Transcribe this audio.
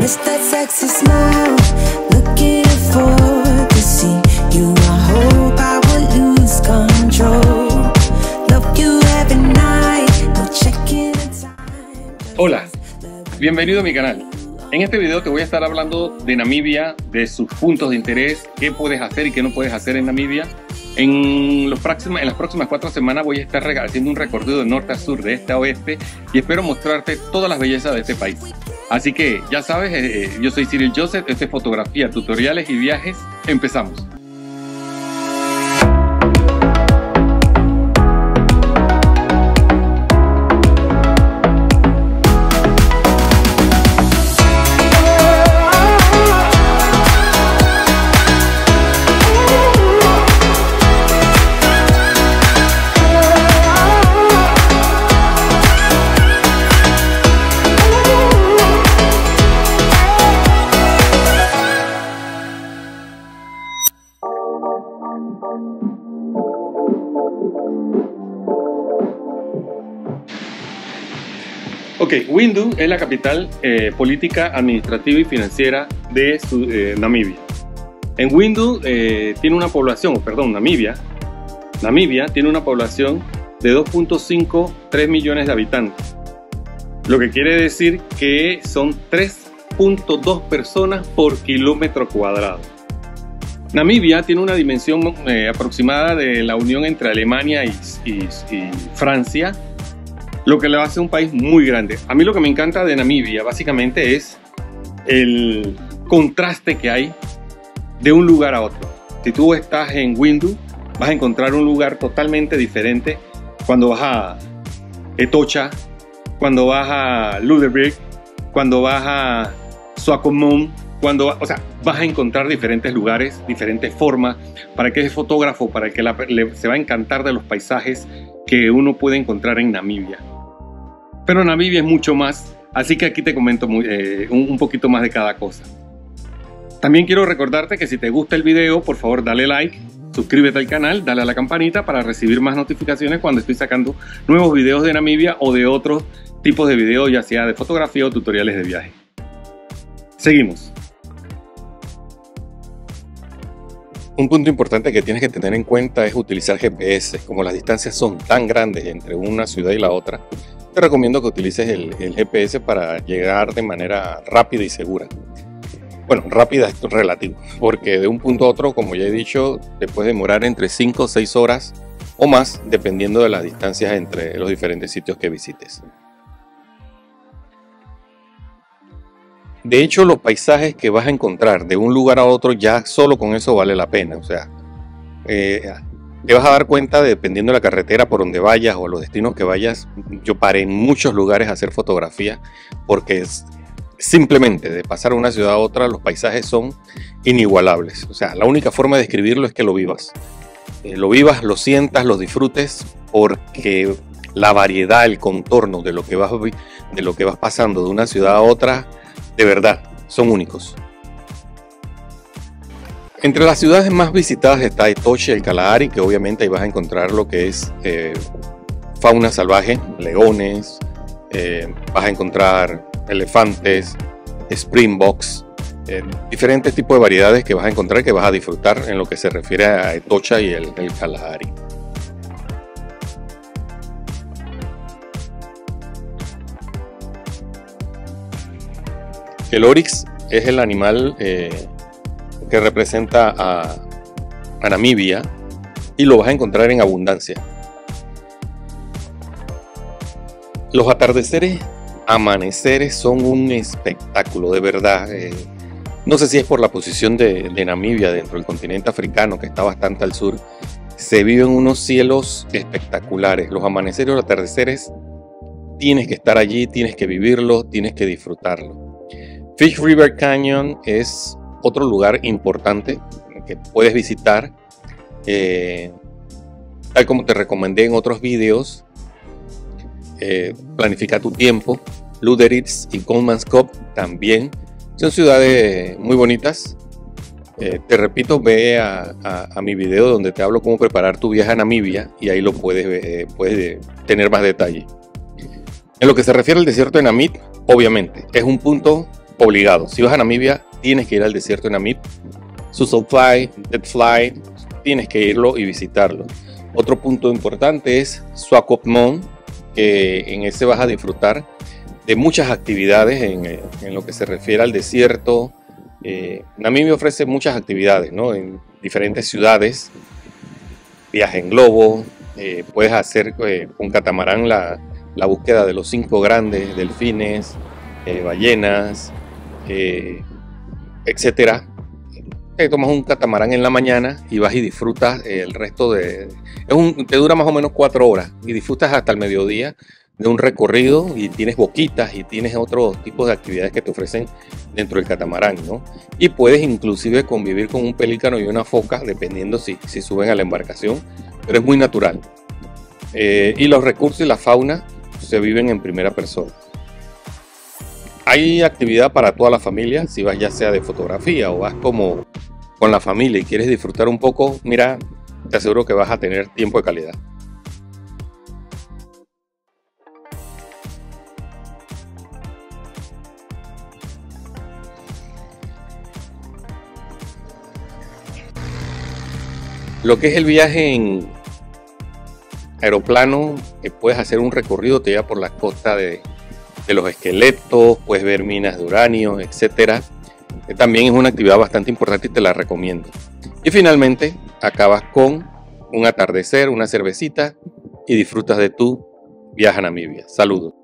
miss that sexy smile, looking forward to see you. I hope I will lose control. Love you every night, no checking the time. Hola, bienvenido a mi canal. En este video te voy a estar hablando de Namibia, de sus puntos de interés, qué puedes hacer y qué no puedes hacer en Namibia. En las próximas 4 semanas voy a estar haciendo un recorrido de norte a sur, de este a oeste, y espero mostrarte todas las bellezas de este país. Así que ya sabes, yo soy Cyril Joseph, este es fotografía, tutoriales y viajes. Empezamos. Ok, Windhoek es la capital política, administrativa y financiera de Namibia. En Windhoek tiene una población, Namibia tiene una población de 2.53 millones de habitantes. Lo que quiere decir que son 3.2 personas por kilómetro cuadrado. Namibia tiene una dimensión aproximada de la unión entre Alemania y Francia, lo que le hace un país muy grande. A mí lo que me encanta de Namibia básicamente es el contraste que hay de un lugar a otro. Si tú estás en Windhoek, vas a encontrar un lugar totalmente diferente cuando vas a Etosha, cuando vas a Ludeberg, cuando vas a Swakopmund, vas a encontrar diferentes lugares, diferentes formas, para que ese fotógrafo, para que se va a encantar de los paisajes que uno puede encontrar en Namibia. Pero Namibia es mucho más, así que aquí te comento un poquito más de cada cosa. También quiero recordarte que si te gusta el video, por favor dale like, suscríbete al canal, dale a la campanita para recibir más notificaciones cuando estoy sacando nuevos videos de Namibia o de otros tipos de videos, ya sea de fotografía o tutoriales de viaje. Seguimos. Un punto importante que tienes que tener en cuenta es utilizar GPS. Como las distancias son tan grandes entre una ciudad y la otra, te recomiendo que utilices el GPS para llegar de manera rápida y segura. Bueno, rápida es relativo, porque de un punto a otro, como ya he dicho, te puede demorar entre 5 o 6 horas o más, dependiendo de las distancias entre los diferentes sitios que visites. De hecho, los paisajes que vas a encontrar de un lugar a otro, ya solo con eso vale la pena. O sea, te vas a dar cuenta, dependiendo de la carretera por donde vayas o los destinos que vayas. Yo paré en muchos lugares a hacer fotografía porque simplemente de pasar de una ciudad a otra, los paisajes son inigualables. O sea, la única forma de describirlo es que lo vivas. Lo vivas, lo sientas, lo disfrutes, porque la variedad, el contorno de lo que vas pasando de una ciudad a otra, de verdad, son únicos. Entre las ciudades más visitadas está Etosha y el Kalahari, que obviamente ahí vas a encontrar lo que es fauna salvaje, leones, vas a Etosha elefantes, springboks, diferentes tipos de variedades que vas a encontrar, que vas a disfrutar en lo que se refiere a Etosha y el Kalahari. El oryx es el animal que representa a Namibia y lo vas a encontrar en abundancia. Los amaneceres son un espectáculo, de verdad. No sé si es por la posición de Namibia dentro del continente africano, que está bastante al sur. Se viven unos cielos espectaculares. Los amaneceres y los atardeceres, tienes que estar allí, tienes que vivirlo, tienes que disfrutarlo. Fish River Canyon es otro lugar importante que puedes visitar, tal como te recomendé en otros videos. Planifica tu tiempo. Luderitz y Kolmanskop también son ciudades muy bonitas. Te repito, ve a mi video donde te hablo cómo preparar tu viaje a Namibia y ahí lo puedes tener más detalle. En lo que se refiere al desierto de Namib, obviamente es un punto obligado. Si vas a Namibia, tienes que ir al desierto de Namib. Suzelfly, Deadfly, tienes que irlo y visitarlo. Otro punto importante es Swakopmund, que en ese vas a disfrutar de muchas actividades en lo que se refiere al desierto. Namibia ofrece muchas actividades, ¿no? En diferentes ciudades, viaje en globo, puedes hacer con catamarán la búsqueda de los 5 grandes delfines, ballenas, etcétera. Te tomas un catamarán en la mañana y vas y disfrutas el resto te dura más o menos 4 horas y disfrutas hasta el mediodía de un recorrido y tienes boquitas y tienes otros tipos de actividades que te ofrecen dentro del catamarán, ¿no? Y puedes inclusive convivir con un pelícano y una foca dependiendo si suben a la embarcación, pero es muy natural. Y los recursos y la fauna se viven en primera persona. Hay actividad para toda la familia, si vas ya sea de fotografía o vas como con la familia y quieres disfrutar un poco, mira, te aseguro que vas a tener tiempo de calidad. Lo que es el viaje en aeroplano, que puedes hacer un recorrido, te lleva por la costa de los esqueletos, puedes ver minas de uranio, etcétera. También es una actividad bastante importante y te la recomiendo. Y finalmente acabas con un atardecer, una cervecita y disfrutas de tu viaje a Namibia. Saludos.